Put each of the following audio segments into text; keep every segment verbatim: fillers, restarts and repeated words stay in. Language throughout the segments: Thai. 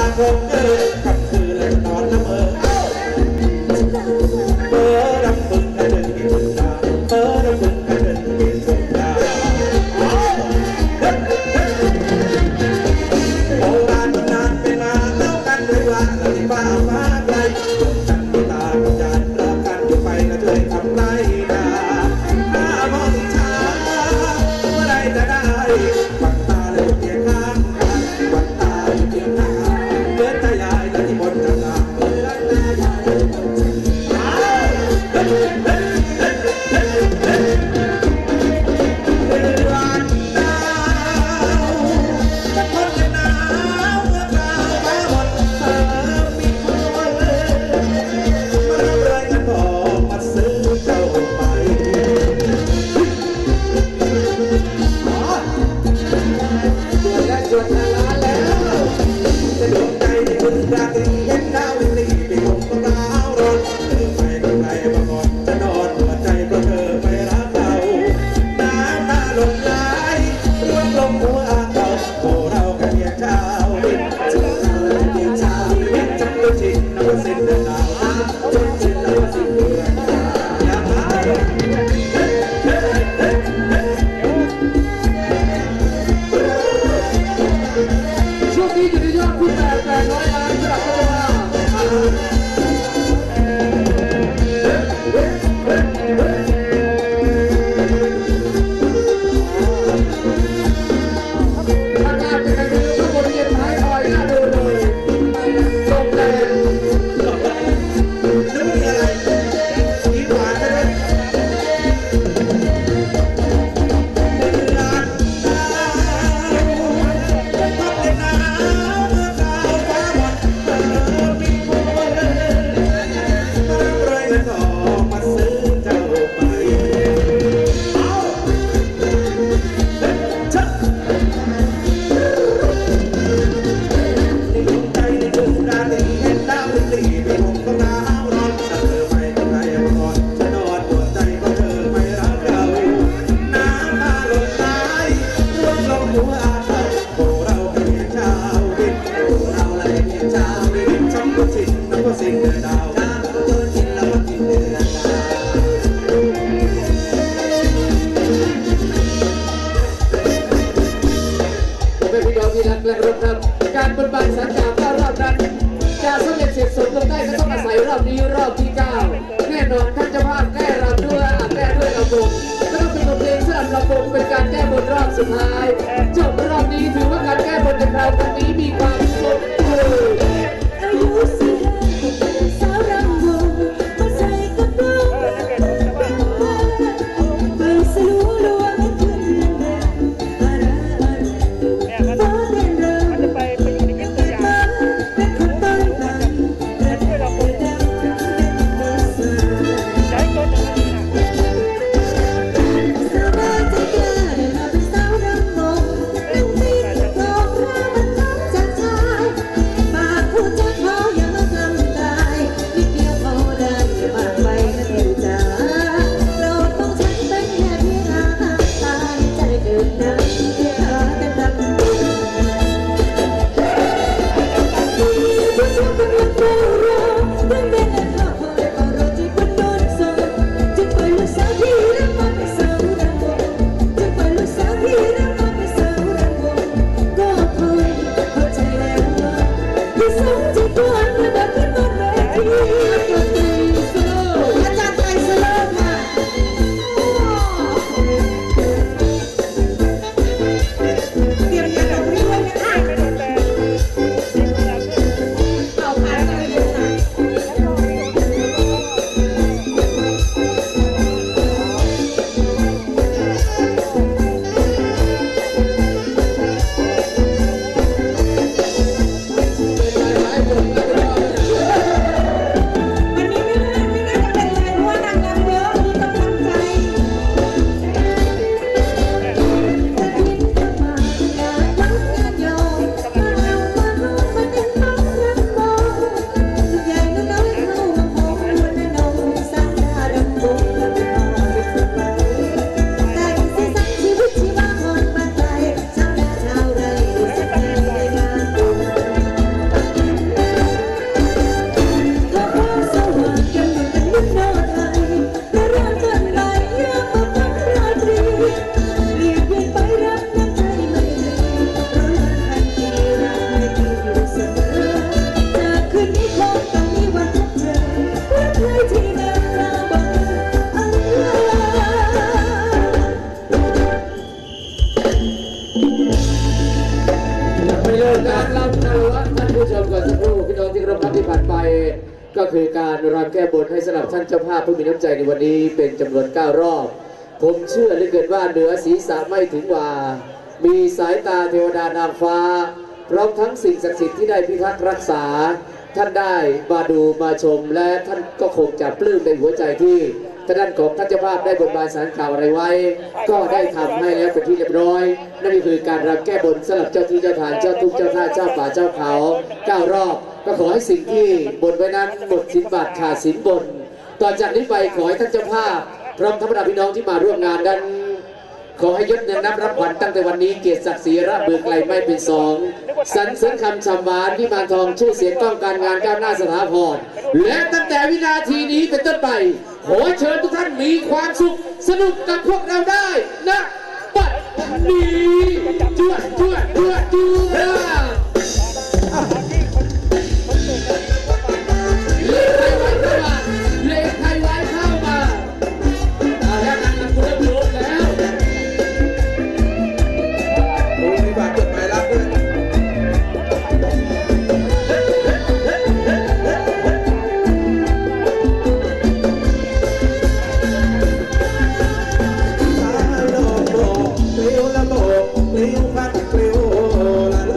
คงเออขับคืนและนอนละเมอเบอร์ดำบึงกระเดินกินสุดาเบอร์ดำบึงกระเดินกินสุดาโบราณนานเป็นมาเล่ากันด้วยว่าเราที่บ้าฟ้าไกลจันตากับยานรักกันอยู่ไปก็ช่วยทำไรนะหน้ามองช้าเมื่อไรจะได้ปักตาเลยเพียงข้างกันปักตาอยู่เพียงข้างเมื่อตายายแล้วที่บนจะตาเมื่อตายายแล้วที่บนจะตาเดือนดาวจะทนกันหนาวเมื่อกลางฟ้าหมดเธอมีคนมารับเลยกันพอมาซื้อเจ้าไปจวนและจวนนาลาแล้วจะดวงใจที่คุณรักเห็นดาวลิงไปคงต้องดาวร้อนเธอไปก็ไปมาก่อนจะนอนหัวใจเพราะเธอไม่รักเราน้ำตาหล่นไหลร่วงลงหัวเราโอ้เรากันเพียงเช้าดินเช้าเราเพียงเช้าดินจับตัวชินนับสิ้นเดือนดาวจนสิ้นนับสิ้นเดือนดาวอย่ามาช่วงนี้อยู่ในยอดคุณแปดแปดร้อยล้านสำหรับพัฒนาทางการเป็นการดูข้างบนเย็นท้ายคอยน่าดูเลยลงแรงนึกมีอะไรดีกว่าได้ไหมเดือนดาวต้องเป็นหนาวเมื่อกลางฟ้าหมดเธอมีคนมารับเลยกันต่อมาซื้อเจ้าไปเอาเช็คในดวงใจในดวงราตรีเห็นดาวเป็นสีไม่คงต้องหนาวร้อนถ้าเธอไปก็ไปมาก่อนจะนอนปวดใจเพราะเธอไม่รักเราน้ำตาหล่นไหลร่วงลงหัวเราโอ้เราแค่เพียงเช้าดินโอ้เราแค่เพียงเช้าดินช้ำก็สิ้นน้ำก็สิ้นเดือนดาวช้ำก็เกินสิ้นแล้วก็สิ้นเดือนดาวผมเป็นพี่น้องที่รักและเคารพครับการบนบานสังขารเก้ารอบนั้นจะสำเร็จเสร็จสมลงได้ก็ต้องอาศัยรอบนี้รอบที่เก้าแน่นอนท่านเจ้าภาพแก้รำด้วยแก้ด้วยลำวงก็ต้องเป็นบทเพลงสำหรับลำวงเป็นการแก้บนรอบสุดท้ายจบรอบนี้ถือว่าการแก้บนในคราวนี้มีความสมบูรณ์อายุสิบห้าสาวรำวงมาใส่กระโปรงไปสลูลวงขึ้นเดินอะไรอะไรฟ้าเต้นรำมันจะไปไปอยู่ในเก็บตัวอย่างเป็นคนต้นทางเดินไปเราเป็นดำเป็นมือสาวใจก็จะไม่หนักสาวบ้านใจกล้าได้มาเป็นสาวรำวงต้องตีกระโปรงเพราะมันต้องจากใจไม่เลิกกานะรรำคารวะท่านผู้ชมก่อนสักครู่พี่น้องที่เคารพครับที่ผ่านไป ก็คือการรำแก้บนให้สำหรับท่านเจ้าภาพผู้มีน้ำใจในวันนี้เป็นจำนวนเก้ารอบผมเชื่อเหลือเกินว่าเหนือศีรษะไม่ถึงว่ามีสายตาเทวดานางฟ้าพร้อมทั้งสิ่งศักดิ์สิทธิ์ที่ได้พิทักษ์รักษาท่านได้มาดูมาชมและท่านก็คงจะปลื้มในหัวใจที่ท่านของท่านเจ้าภาพได้บนบานสารกล่าวอะไรไว้ก็ได้ทำให้แล้วเป็นที่เรียบร้อยนั่นก็คือการรำแก้บนสำหรับเจ้าที่เจ้าทางเจ้าทุกเจ้าท่าเจ้าป่าเจ้าเขาเก้ารอบก็ขอให้สิ่งที่บนไว้นั้นหมดสินบาทขาดสินบนต่อจากนี้ไปขอให้ท่านเจ้าภาพพร้อมธรรมดาพี่น้องที่มาร่วมงานนั้นขอให้ยศเงินนับรับขวัญตั้งแต่วันนี้เกียรติศักดิ์ศรีระเบือไกลไม่เป็นสองสรรเสริญคำชำหวานที่มานทองชื่อเสียงต้องการงานก้าวหน้าสถาพรและตั้งแต่วินาทีนี้เป็นต้นไปขอเชิญทุกท่านมีความสุขสนุกกับพวกเราได้นะบัดนี้จวดจวดจวดจวดเลขไทยไว้เข้ามาเลขไทยไว้เข้ามาแล้วนั่นมันคุณรู้แล้วโอ้ยมีบาทจดหมายรับด้วยสายดอกโบกเกลียวละโบกเกลียวพัดเกลียวละล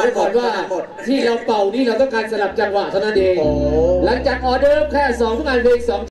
ไว้ก่อนว่าที่เราเป่านี่เราต้องการสลับจังหวะเท่านั้นเองหลังจากออเดิร์ฟแค่สองทุกงานเพลงสอง